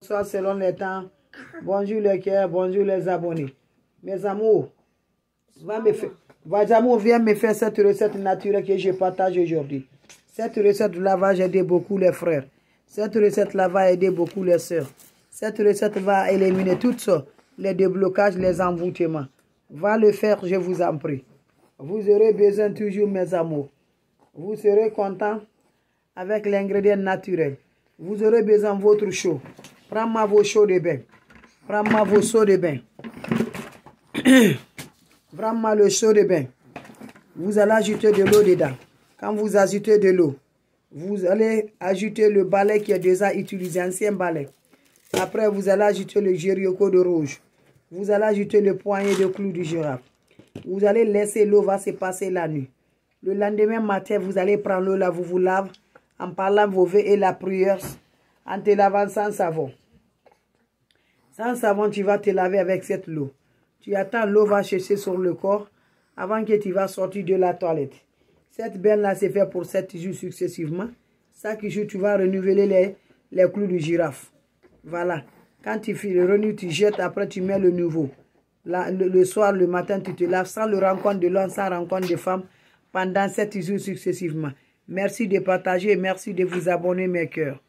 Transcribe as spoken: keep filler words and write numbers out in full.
Ça selon les temps. Bonjour les cœurs, bonjour les abonnés. Mes amours, va me faire, vos amours, viens me faire cette recette naturelle que je partage aujourd'hui. Cette recette-là va aider beaucoup les frères. Cette recette-là va aider beaucoup les sœurs. Cette recette va éliminer tout ça, les déblocages, les envoûtements. Va le faire, je vous en prie. Vous aurez besoin toujours, mes amours. Vous serez content avec l'ingrédient naturel. Vous aurez besoin de votre chaud. Prends-moi vos chauds de bain. Prends-moi vos seaux de bain. Prends-moi le seau de bain. Vous allez ajouter de l'eau dedans. Quand vous ajoutez de l'eau, vous allez ajouter le balai qui est déjà utilisé, ancien balai. Après, vous allez ajouter le jéricho de rouge. Vous allez ajouter le poignet de clous du girafe. Vous allez laisser l'eau va se passer la nuit. Le lendemain matin, vous allez prendre l'eau là, vous vous lavez en parlant vos vœux et la prière, en te lavant sans savon. Sans savon, tu vas te laver avec cette eau. Tu attends, l'eau va chercher sur le corps avant que tu vas sortir de la toilette. Cette bain-là, c'est fait pour sept jours successivement. Chaque jour, tu vas renouveler les, les clous du girafe. Voilà. Quand tu finis le renou, tu jettes, après tu mets le nouveau. La, le, le soir, le matin, tu te laves sans le rencontre de l'homme, sans rencontre de femme, pendant sept jours successivement. Merci de partager, merci de vous abonner, mes cœurs.